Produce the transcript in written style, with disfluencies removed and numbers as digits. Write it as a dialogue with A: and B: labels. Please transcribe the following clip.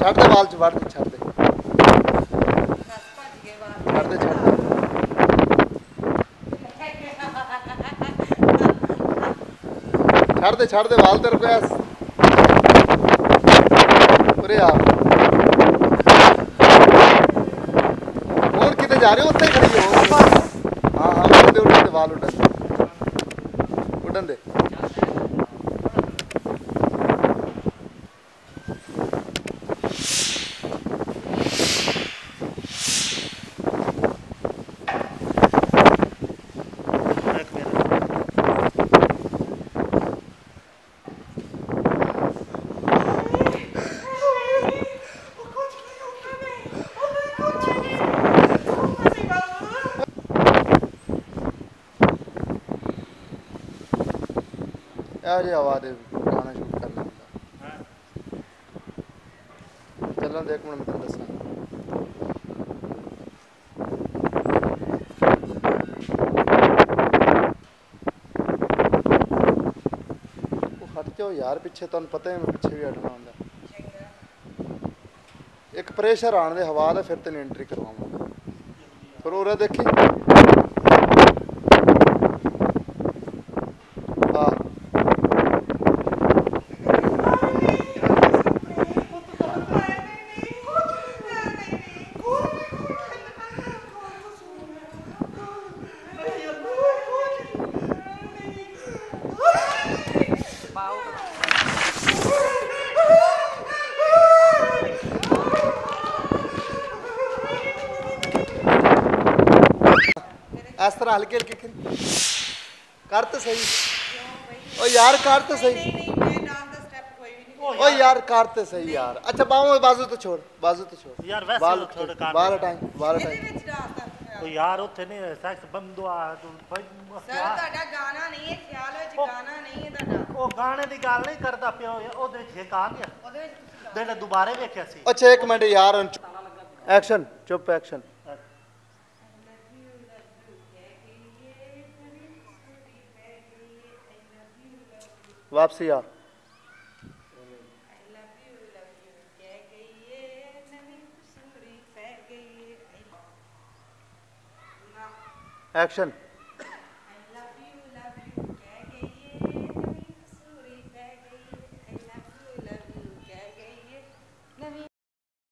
A: ਛੱਡ ਦੇ ਵਾਲ ਚ ਵੜ ਦੇ ਛੱਡ ਦੇ ਛੱਡ ਦੇ ਛੱਡ ਦੇ ਛੱਡ ਦੇ ਵਾਲ ਤੇਰੇ ਪਿਆ ਉਰੇ ਆ ਹੁਣ ਕਿਤੇ ਜਾ ਰਹੇ ਹੋ ਉੱਥੇ ਖੜੀ ਹੋ ਹਾਂ ਹਾਂ ਉੱਡਣ ਦੇ ਵਾਲ ਉੱਡਣ ਦੇ यार ये आवाज़ गाना शूट कर लेंगे चलो देख मिनट में दस हट जाओ यार पीछे तुम पता है मैं पीछे भी हटना होंगे एक प्रेशर आने दे हवा दे फिर तेन एंट्री करवाऊंगा फिर उरे देखी इस तरह हल्के हल्के कर तो सही ओ यार कर तो सही ओ यार कर तो सही यार अच्छा बाजू तो छोड़
B: यार वैसे
A: बाल हटाई
B: तो यार ਉੱਥੇ ਨਹੀਂ ਸੈਕਸ ਬੰਦੋ ਆ
C: ਸਰ ਤੁਹਾਡਾ ਗਾਣਾ ਨਹੀਂ ਹੈ ਖਿਆਲ ਵਿੱਚ ਗਾਣਾ ਨਹੀਂ ਹੈ ਤੁਹਾਡਾ
B: ਉਹ ਗਾਣੇ ਦੀ ਗੱਲ ਨਹੀਂ ਕਰਦਾ ਪਿਆ ਉਹਦੇ ਵਿੱਚ ਇੱਕ ਆ ਗਿਆ
C: ਉਹਦੇ ਵਿੱਚ ਤੁਸੀਂ
B: ਜਿਹੜੇ ਦੁਬਾਰੇ ਵੇਖਿਆ ਸੀ
A: ਅੱਛਾ ਇੱਕ ਮਿੰਟ ਯਾਰ एक्शन चुप एक्शन वापसी यार एक्शन